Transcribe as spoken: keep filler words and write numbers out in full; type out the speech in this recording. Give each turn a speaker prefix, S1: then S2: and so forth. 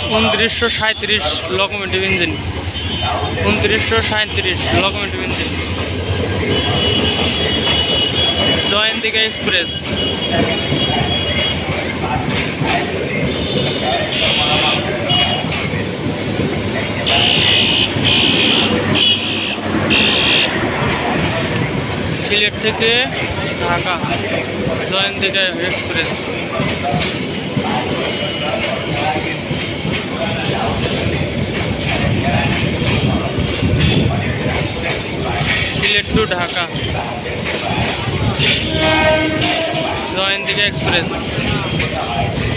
S1: উনত্রিশশো সাঁত্রিশ locomotive engine, উনত্রিশশো সাঁত্রিশ locomotive engine. Jayantika express, Sylhet থেকে Dhaka Jayantika express. Sylhet to Dhaka Jayantika express.